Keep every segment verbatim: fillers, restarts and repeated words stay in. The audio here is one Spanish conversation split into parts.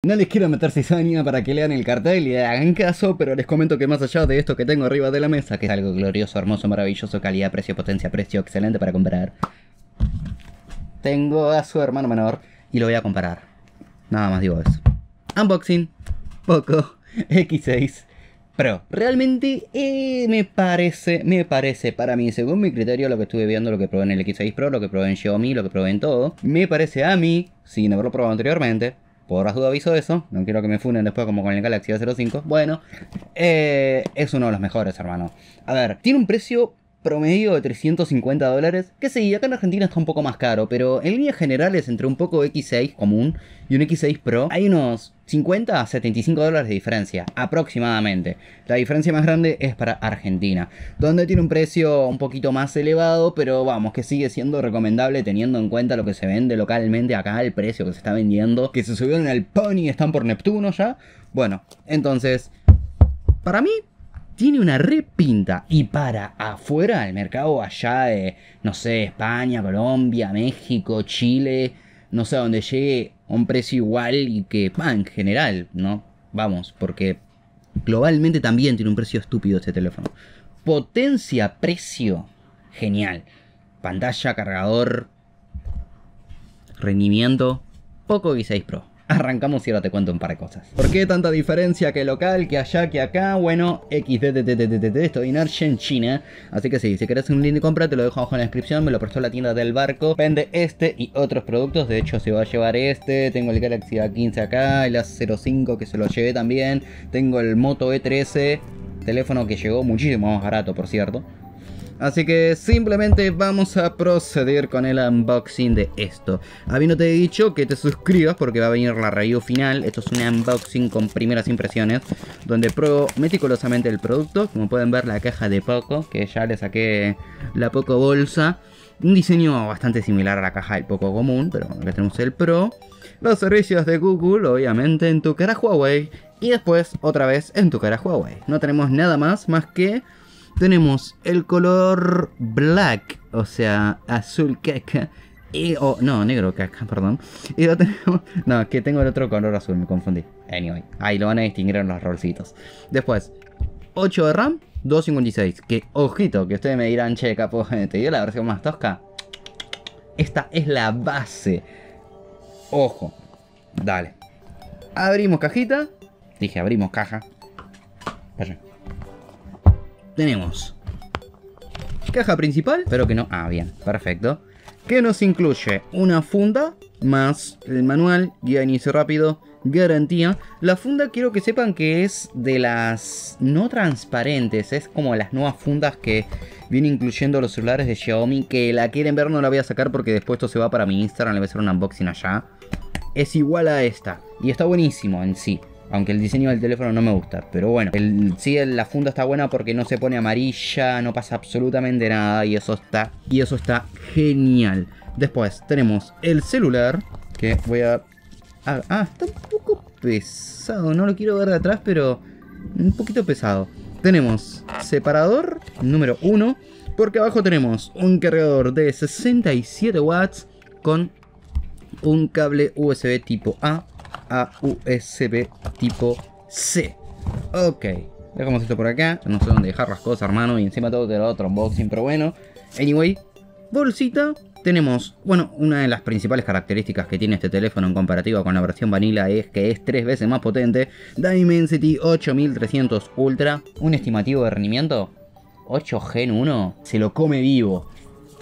No les quiero meter cizaña para que lean el cartel y le hagan caso, pero les comento que más allá de esto que tengo arriba de la mesa, que es algo glorioso, hermoso, maravilloso, calidad, precio, potencia, precio, excelente para comprar, tengo a su hermano menor y lo voy a comparar. Nada más digo eso. Unboxing Poco equis seis Pro. Realmente eh, me parece, me parece para mí, según mi criterio, lo que estuve viendo, lo que probé en el equis seis Pro, lo que probé en Xiaomi, lo que probé en todo, me parece a mí, sin haberlo probado anteriormente, por las dudas aviso eso, no quiero que me funen después como con el Galaxy A cero cinco, bueno, eh, es uno de los mejores, hermano. A ver, tiene un precio promedio de trescientos cincuenta dólares, que sí, acá en Argentina está un poco más caro, pero en líneas generales entre un Poco equis seis común y un equis seis Pro hay unos cincuenta a setenta y cinco dólares de diferencia, aproximadamente. La diferencia más grande es para Argentina, donde tiene un precio un poquito más elevado, pero vamos, que sigue siendo recomendable teniendo en cuenta lo que se vende localmente acá, el precio que se está vendiendo, que se subieron al Pony, están por Neptuno ya. Bueno, entonces, para mí tiene una repinta, y para afuera, el mercado allá de, no sé, España, Colombia, México, Chile, no sé, a donde llegue a un precio igual y que, bah, en general, ¿no? Vamos, porque globalmente también tiene un precio estúpido este teléfono. Potencia, precio, genial. Pantalla, cargador, rendimiento, Poco equis seis Pro. Arrancamos y ahora te cuento un par de cosas. ¿Por qué tanta diferencia que local, que allá, que acá? Bueno, equis de de de de de de de estoy en Argentina. Así que sí, si querés un link de compra te lo dejo abajo en la descripción. Me lo prestó la tienda del barco. Vende este y otros productos. De hecho se va a llevar este. Tengo el Galaxy A quince acá. El A cero cinco que se lo llevé también. Tengo el Moto E trece. Teléfono que llegó muchísimo más barato, por cierto. Así que simplemente vamos a proceder con el unboxing de esto. Habiéndote dicho que te suscribas porque va a venir la review final. Esto es un unboxing con primeras impresiones, donde pruebo meticulosamente el producto. Como pueden ver, la caja de Poco, que ya le saqué la Poco bolsa. Un diseño bastante similar a la caja del Poco común, pero acá tenemos el Pro. Los servicios de Google, obviamente, en tu cara Huawei. Y después, otra vez, en tu cara Huawei. No tenemos nada más, más que... tenemos el color black, o sea, azul caca. Y, oh, no, negro caca, perdón. Y lo tenemos... no, que tengo el otro color azul, me confundí. Anyway, ahí lo van a distinguir en los rolcitos. Después, ocho de RAM, doscientos cincuenta y seis. Que, ojito, que ustedes me dirán, che, capo, ¿te dio la versión más tosca? Esta es la base. Ojo, dale. Abrimos cajita. Dije, abrimos caja. Vaya. Tenemos caja principal, pero que no... ah, bien, perfecto. Que nos incluye una funda, más el manual, guía de inicio rápido, garantía. La funda quiero que sepan que es de las no transparentes, es como las nuevas fundas que vienen incluyendo los celulares de Xiaomi. Que la quieren ver, no la voy a sacar porque después esto se va para mi Instagram, le voy a hacer un unboxing allá. Es igual a esta y está buenísimo en sí. Aunque el diseño del teléfono no me gusta. Pero bueno, el, sí, la funda está buena porque no se pone amarilla. No pasa absolutamente nada. Y eso está, y eso está genial. Después tenemos el celular. Que voy a... Ah, ah, está un poco pesado. No lo quiero ver de atrás, pero... un poquito pesado. Tenemos separador número uno. Porque abajo tenemos un cargador de sesenta y siete watts. Con un cable U S B tipo A a U S B tipo C. Ok, dejamos esto por acá. No sé dónde dejar las cosas, hermano. Y encima tengo que dar otro unboxing, pero bueno. Anyway, bolsita. Tenemos, bueno, una de las principales características que tiene este teléfono en comparativa con la versión vanilla es que es tres veces más potente. Dimensity ocho mil trescientos Ultra. Un estimativo de rendimiento ocho Gen uno. Se lo come vivo.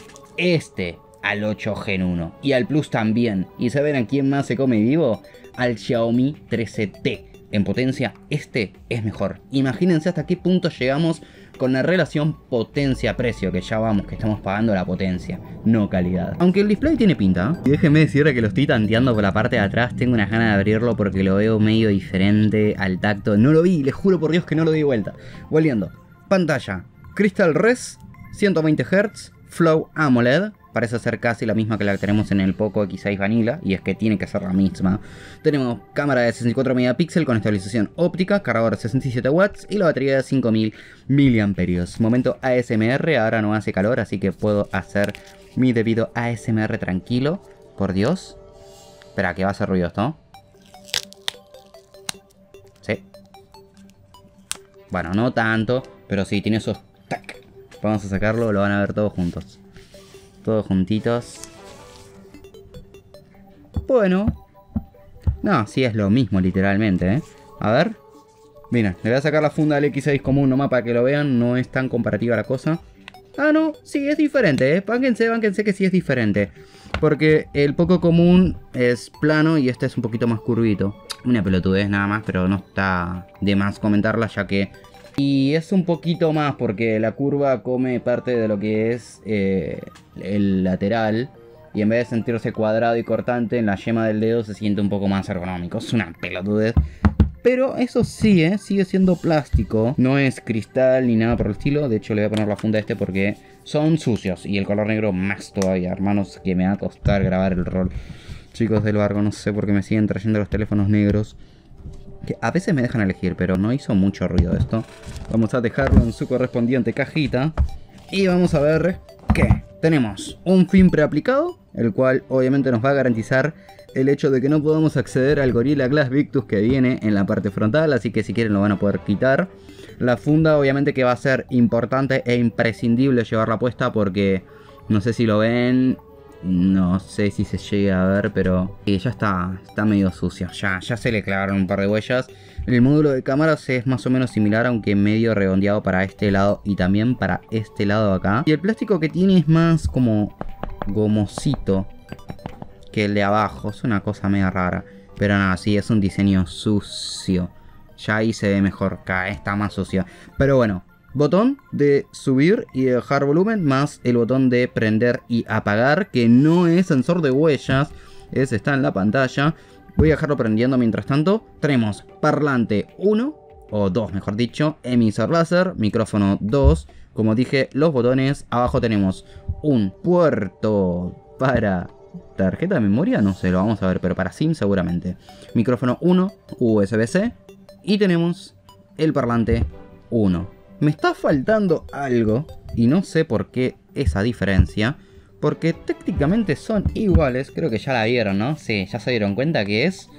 Este al ocho Gen uno. Y al Plus también. ¿Y saben a quién más se come vivo? Al Xiaomi trece T. En potencia, este es mejor. Imagínense hasta qué punto llegamos con la relación potencia-precio, que ya vamos, que estamos pagando la potencia, no calidad. Aunque el display tiene pinta, ¿eh? Y déjenme decirle que lo estoy tanteando por la parte de atrás. Tengo unas ganas de abrirlo porque lo veo medio diferente al tacto. No lo vi, les juro por Dios que no lo di vuelta. Volviendo. Pantalla Crystal Res, ciento veinte hertz, Flow AMOLED. Parece ser casi la misma que la que tenemos en el Poco equis seis Vanilla, y es que tiene que ser la misma. Tenemos cámara de sesenta y cuatro megapíxeles con estabilización óptica, cargador de sesenta y siete watts y la batería de cinco mil miliamperios. Momento A S M R, ahora no hace calor, así que puedo hacer mi debido A S M R tranquilo. Por Dios. Espera, que va a hacer ruido esto. Sí. Bueno, no tanto, pero sí, tiene esos... Tac. Vamos a sacarlo, lo van a ver todos juntos. Todos juntitos. Bueno. No, sí es lo mismo literalmente, ¿eh? A ver. Mira, le voy a sacar la funda del equis seis común nomás para que lo vean. No es tan comparativa la cosa. Ah, no, sí es diferente, ¿eh? Bánquense, bánquense que sí es diferente. Porque el Poco común es plano y este es un poquito más curvito. Una pelotudez nada más, pero no está de más comentarla ya que... Y es un poquito más porque la curva come parte de lo que es eh, el lateral. Y en vez de sentirse cuadrado y cortante en la yema del dedo se siente un poco más ergonómico. Es una pelotudez. Pero eso sí, ¿eh? Sigue siendo plástico. No es cristal ni nada por el estilo. De hecho le voy a poner la funda a este porque son sucios. Y el color negro más todavía. Hermanos, que me va a costar grabar el rol. Chicos del barco, no sé por qué me siguen trayendo los teléfonos negros. Que a veces me dejan elegir, pero no hizo mucho ruido esto. Vamos a dejarlo en su correspondiente cajita. Y vamos a ver qué. Tenemos un fin preaplicado, el cual obviamente nos va a garantizar el hecho de que no podamos acceder al Gorilla Glass Victus que viene en la parte frontal. Así que si quieren lo van a poder quitar. La funda obviamente que va a ser importante e imprescindible llevarla puesta porque no sé si lo ven... No sé si se llega a ver, pero sí, ya está, está medio sucio. Ya, ya se le clavaron un par de huellas. El módulo de cámaras es más o menos similar, aunque medio redondeado para este lado y también para este lado de acá. Y el plástico que tiene es más como gomosito que el de abajo. Es una cosa medio rara. Pero nada, sí, es un diseño sucio. Ya ahí se ve mejor, acá está más sucio. Pero bueno. Botón de subir y de bajar volumen, más el botón de prender y apagar, que no es sensor de huellas, ese está en la pantalla. Voy a dejarlo prendiendo mientras tanto. Tenemos parlante uno, o dos mejor dicho, emisor láser, micrófono dos. Como dije, los botones, abajo tenemos un puerto para tarjeta de memoria, no sé, lo vamos a ver, pero para SIM seguramente. Micrófono uno, U S B C, y tenemos el parlante uno. Me está faltando algo y no sé por qué esa diferencia, porque técnicamente son iguales. Creo que ya la vieron, ¿no? Sí, ya se dieron cuenta que es...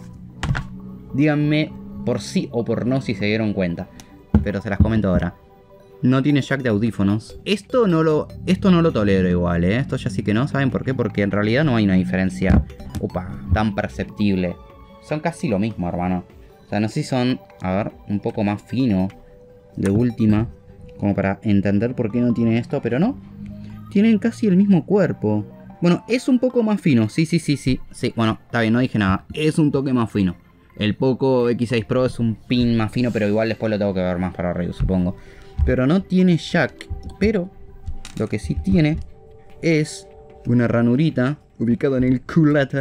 Díganme por sí o por no si se dieron cuenta, pero se las comento ahora. No tiene jack de audífonos. Esto no lo, esto no lo tolero igual, ¿eh? Esto ya sí que no. ¿Saben por qué? Porque en realidad no hay una diferencia opa, tan perceptible. Son casi lo mismo, hermano. O sea, no sé si son, a ver, un poco más fino de última, como para entender por qué no tiene esto, pero no. Tienen casi el mismo cuerpo. Bueno, es un poco más fino, sí, sí, sí, sí. Sí, bueno, está bien, no dije nada. Es un toque más fino. El Poco equis seis Pro es un pin más fino, pero igual después lo tengo que ver más para arriba, supongo. Pero no tiene jack. Pero lo que sí tiene es una ranurita ubicada en el culata.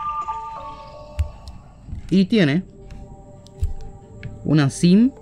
Y tiene una SIM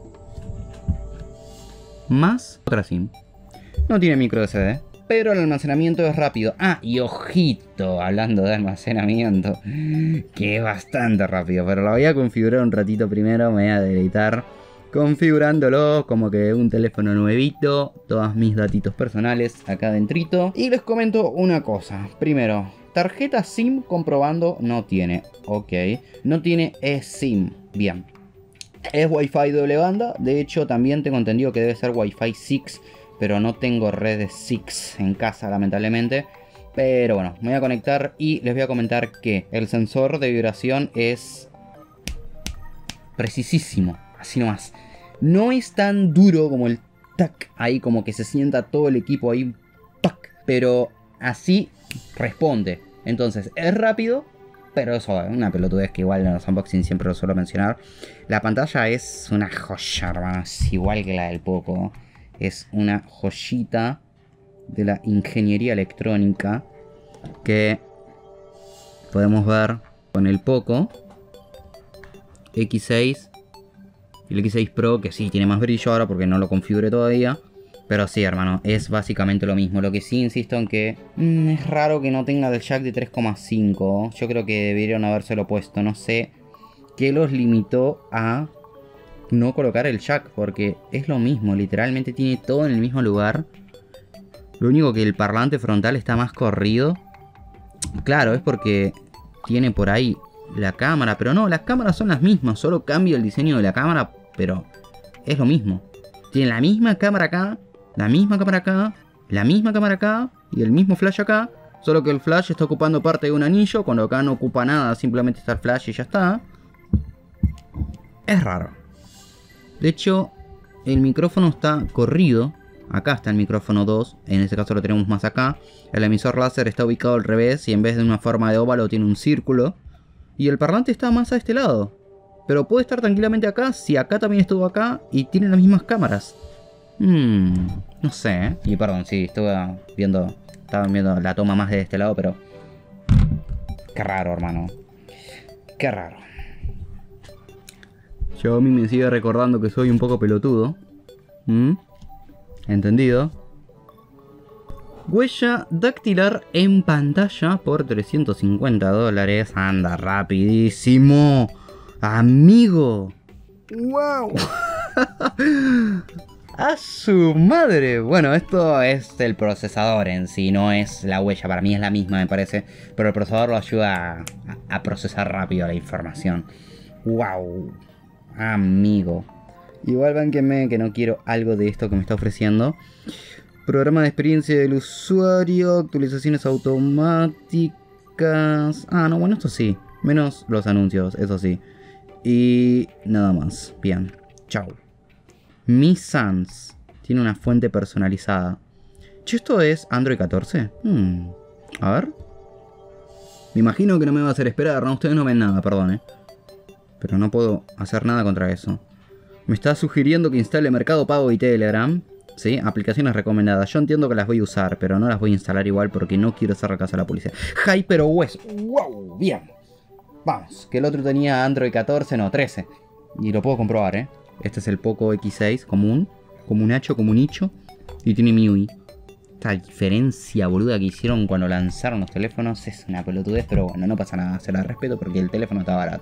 más otra SIM. No tiene micro S D, pero el almacenamiento es rápido. Ah, y ojito, hablando de almacenamiento, que es bastante rápido, pero lo voy a configurar un ratito primero. Me voy a deleitar configurándolo como que un teléfono nuevito. Todos mis datitos personales acá dentrito. Y les comento una cosa. Primero, tarjeta SIM comprobando no tiene. Ok, no tiene eSIM. Bien. Es Wi-Fi doble banda, de hecho también tengo entendido que debe ser Wi-Fi seis, pero no tengo red seis en casa lamentablemente. Pero bueno, me voy a conectar y les voy a comentar que el sensor de vibración es precisísimo, así nomás. No es tan duro como el tac, ahí como que se sienta todo el equipo ahí, tac, pero así responde. Entonces es rápido. Pero eso es una pelotudez que igual en los unboxing siempre lo suelo mencionar. La pantalla es una joya, hermano. Es igual que la del Poco. Es una joyita de la ingeniería electrónica que podemos ver con el Poco equis seis y el equis seis Pro, que sí tiene más brillo ahora porque no lo configuré todavía. Pero sí, hermano, es básicamente lo mismo. Lo que sí insisto en que mmm, es raro que no tenga el jack de tres coma cinco. Yo creo que debieron habérselo puesto. No sé qué los limitó a no colocar el jack, porque es lo mismo. Literalmente tiene todo en el mismo lugar. Lo único que el parlante frontal está más corrido. Claro, es porque tiene por ahí la cámara, pero no, las cámaras son las mismas, solo cambia el diseño de la cámara, pero es lo mismo. Tiene la misma cámara acá, la misma cámara acá, la misma cámara acá y el mismo flash acá, solo que el flash está ocupando parte de un anillo, cuando acá no ocupa nada, simplemente está el flash y ya está. Es raro. De hecho, el micrófono está corrido. Acá está el micrófono dos, en este caso lo tenemos más acá. El emisor láser está ubicado al revés y en vez de una forma de óvalo tiene un círculo. Y el parlante está más a este lado. Pero puede estar tranquilamente acá si acá también estuvo acá y tiene las mismas cámaras. Hmm, no sé, ¿eh? Y perdón, sí, estuve viendo, estaba viendo la toma más de este lado, pero... Qué raro, hermano. Qué raro. Xiaomi me sigue recordando que soy un poco pelotudo. ¿Mm? ¿Entendido? Huella dactilar en pantalla por trescientos cincuenta dólares. Anda rapidísimo, amigo. ¡Wow! ¡A su madre! Bueno, esto es el procesador en sí, no es la huella. Para mí es la misma, me parece. Pero el procesador lo ayuda a, a procesar rápido la información. ¡Wow! Amigo. Igual bánquenme que no quiero algo de esto que me está ofreciendo. Programa de experiencia del usuario, actualizaciones automáticas. Ah, no, bueno, esto sí. Menos los anuncios, eso sí. Y nada más. Bien. Chao. Mi Sans tiene una fuente personalizada. Che, ¿esto es Android catorce? Hmm. A ver. Me imagino que no me va a hacer esperar, ¿no? Ustedes no ven nada, perdón, eh. Pero no puedo hacer nada contra eso. Me está sugiriendo que instale Mercado Pago y Telegram. Sí, aplicaciones recomendadas. Yo entiendo que las voy a usar, pero no las voy a instalar igual porque no quiero hacer caso a la policía. HyperOS. ¡Wow! Bien. Vamos. Que el otro tenía Android catorce, no, trece. Y lo puedo comprobar, ¿eh? Este es el Poco equis seis común. Comunacho, comunicho. Y tiene M I U I. Esta diferencia boluda que hicieron cuando lanzaron los teléfonos es una pelotudez, pero bueno, no pasa nada. Se la respeto porque el teléfono está barato.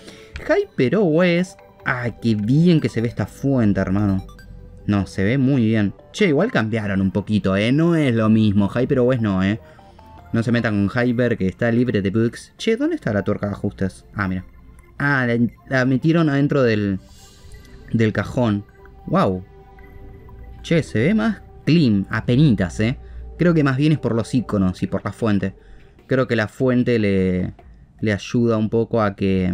HyperOS. ¡Ah, qué bien que se ve esta fuente, hermano! No, se ve muy bien. Che, igual cambiaron un poquito, ¿eh? No es lo mismo. HyperOS no, ¿eh? No se metan con Hyper, que está libre de bugs. Che, ¿dónde está la tuerca de ajustes? Ah, mira. Ah, la, la metieron adentro del, del cajón. ¡Wow! Che, se ve más clean, apenitas, ¿eh? Creo que más bien es por los iconos y por la fuente. Creo que la fuente le, le ayuda un poco a que...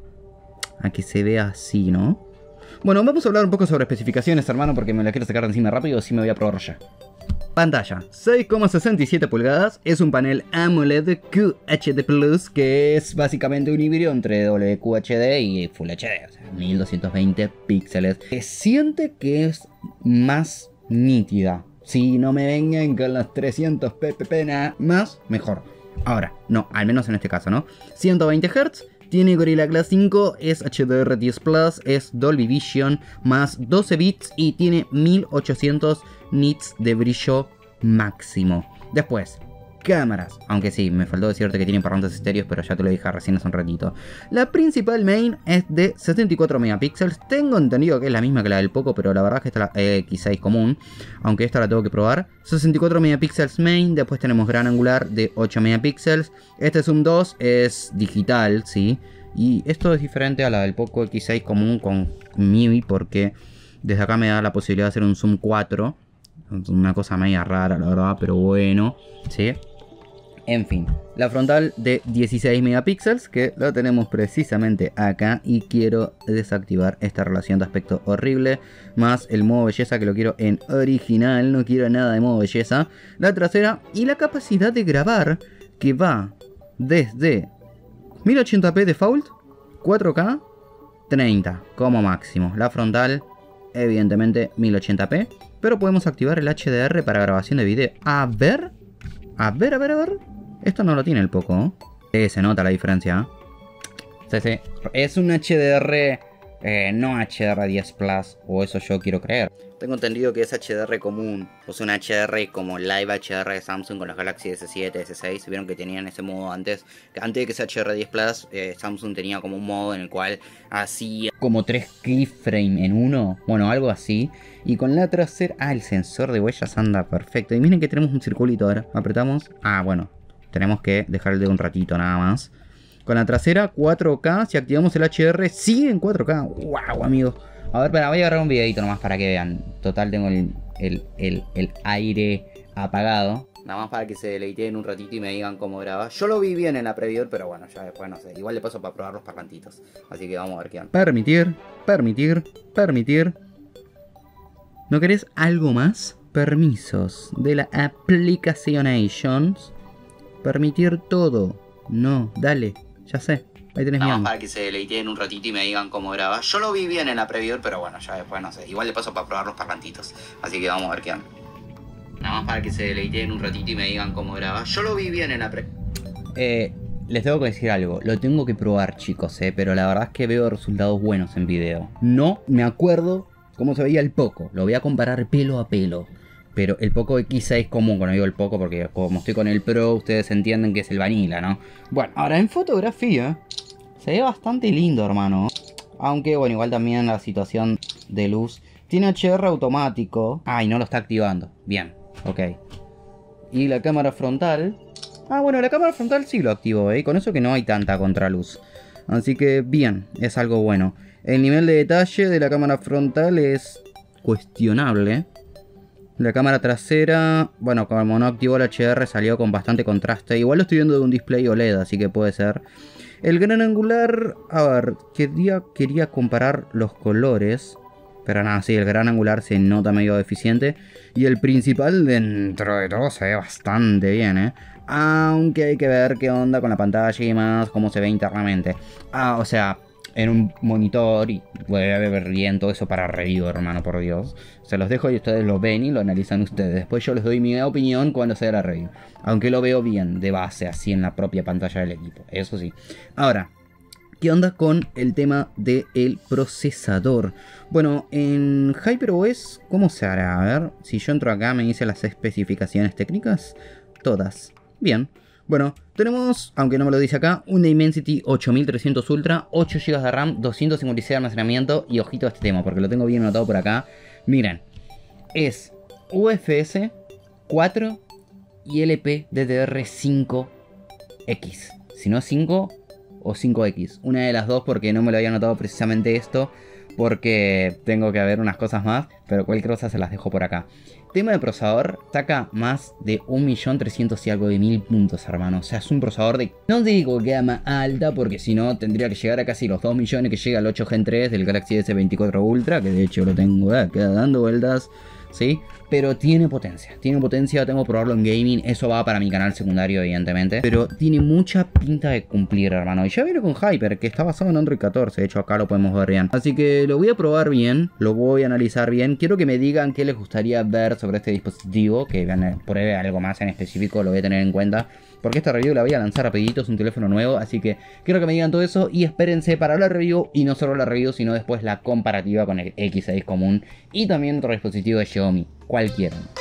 a que se vea así, ¿no? Bueno, vamos a hablar un poco sobre especificaciones, hermano, porque me la quiero sacar de encima rápido, así me voy a probar ya. Pantalla, seis coma sesenta y siete pulgadas, es un panel AMOLED Q H D Plus, que es básicamente un híbrido entre W Q H D y Full H D, o sea, mil doscientos veinte píxeles. Se siente que es más nítida. Si no me vengan con los trescientos p p p nada más, mejor. Ahora, no, al menos en este caso, ¿no? ciento veinte hertz. Tiene Gorilla Glass cinco, es H D R diez Plus, es Dolby Vision, más doce bits y tiene mil ochocientos nits de brillo máximo. Después, cámaras, aunque sí, me faltó decirte que tiene parlantes estéreos, pero ya te lo dije recién hace un ratito. La principal main es de setenta y cuatro megapíxeles, tengo entendido que es la misma que la del Poco, pero la verdad es que esta es la equis seis común, aunque esta la tengo que probar. sesenta y cuatro megapíxeles main, después tenemos gran angular de ocho megapíxeles, este zoom dos es digital, sí, y esto es diferente a la del Poco equis seis común con M I U I porque desde acá me da la posibilidad de hacer un zoom cuatro, una cosa media rara la verdad, pero bueno, sí. En fin, la frontal de dieciséis megapíxeles, que la tenemos precisamente acá. Y quiero desactivar esta relación de aspecto horrible, más el modo belleza que lo quiero en original. No quiero nada de modo belleza. La trasera y la capacidad de grabar, que va desde mil ochenta p default, cuatro K, treinta como máximo. La frontal, evidentemente mil ochenta p, pero podemos activar el H D R para grabación de video. A ver, a ver, a ver, a ver. Esto no lo tiene el Poco, ¿no? Eh, se nota la diferencia. Sí, sí. Es un H D R, eh, no H D R diez Plus, o eso yo quiero creer. Tengo entendido que es H D R común, o sea, un H D R como Live H D R de Samsung con los Galaxy S siete, S seis. Vieron que tenían ese modo antes. Antes de que sea H D R diez Plus, eh, Samsung tenía como un modo en el cual hacía como tres keyframes en uno. Bueno, algo así. Y con la trasera... Ah, el sensor de huellas anda perfecto. Y miren que tenemos un circulito ahora. Apretamos. Ah, bueno. Tenemos que dejar el dedo un ratito nada más. Con la trasera cuatro K, si activamos el H D R sigue en cuatro K. Wow, amigos. A ver, para, voy a agarrar un videito nomás para que vean. Total, tengo el, el, el, el aire apagado. Nada más para que se deleiten un ratito y me digan cómo graba. Yo lo vi bien en la preview, pero bueno, ya después no sé. Igual le paso para probar los parlantitos. Así que vamos a ver qué onda. Permitir, permitir, permitir. ¿No querés algo más? Permisos de la Applications. Permitir todo. No, dale, ya sé. Ahí tenés mi para que se deleiten un ratito y me digan cómo graba. Yo lo vi bien en la preview, pero bueno, ya después no sé. Igual le paso para probar los parlantitos. Así que vamos a ver qué onda. Nada más para que se deleiten un ratito y me digan cómo graba. Yo lo vi bien en la preview. Eh, les tengo que decir algo. Lo tengo que probar, chicos, eh. Pero la verdad es que veo resultados buenos en video. No me acuerdo cómo se veía el Poco. Lo voy a comparar pelo a pelo. Pero el Poco X seis común, cuando digo el Poco, porque como estoy con el Pro, ustedes entienden que es el Vanilla, ¿no? Bueno, ahora en fotografía se ve bastante lindo, hermano. Aunque, bueno, igual también la situación de luz. Tiene H D R automático. Ah, y no lo está activando. Bien, ok. Y la cámara frontal. Ah, bueno, la cámara frontal sí lo activó, ¿eh? Con eso que no hay tanta contraluz. Así que, bien, es algo bueno. El nivel de detalle de la cámara frontal es cuestionable. La cámara trasera, bueno, como no activó el H D R salió con bastante contraste. Igual lo estoy viendo de un display O L E D, así que puede ser. El gran angular, a ver, quería, quería comparar los colores. Pero nada, sí, el gran angular se nota medio deficiente. Y el principal, dentro de todo, se ve bastante bien, ¿eh? Aunque hay que ver qué onda con la pantalla y más, cómo se ve internamente. Ah, o sea, en un monitor y puede ver bien todo eso para review, hermano, por Dios. Se los dejo y ustedes lo ven y lo analizan ustedes. Después yo les doy mi opinión cuando sea la review. Aunque lo veo bien de base, así en la propia pantalla del equipo. Eso sí. Ahora, ¿qué onda con el tema del procesador? Bueno, en HyperOS, ¿cómo se hará? A ver, si yo entro acá, me dice las especificaciones técnicas. Todas. Bien. Bueno, tenemos, aunque no me lo dice acá, una Dimensity ocho mil trescientos Ultra, ocho gigas de RAM, doscientos cincuenta y seis de almacenamiento. Y ojito a este tema, porque lo tengo bien anotado por acá. Miren, es U F S cuatro y L P D D R cinco X. Si no cinco o cinco X. Una de las dos, porque no me lo había anotado precisamente esto. Porque tengo que ver unas cosas más, pero cualquier cosa se las dejo por acá. Tema de procesador, saca más de un millón trescientos y algo de mil puntos, hermano. O sea, es un procesador de... No digo gama alta, porque si no tendría que llegar a casi los dos millones que llega el ocho Gen tres del Galaxy S veinticuatro Ultra, que de hecho lo tengo, eh, queda dando vueltas, ¿sí? Pero tiene potencia, tiene potencia, tengo que probarlo en gaming. Eso va para mi canal secundario, evidentemente. Pero tiene mucha pinta de cumplir, hermano. Y ya viene con Hyper, que está basado en Android catorce. De hecho, acá lo podemos ver bien. Así que lo voy a probar bien, lo voy a analizar bien. Quiero que me digan qué les gustaría ver sobre este dispositivo. Que pruebe algo más en específico, lo voy a tener en cuenta. Porque esta review la voy a lanzar rapidito, es un teléfono nuevo. Así que quiero que me digan todo eso y espérense para la review. Y no solo la review, sino después la comparativa con el X seis común. Y también otro dispositivo de Xiaomi. Cualquiera.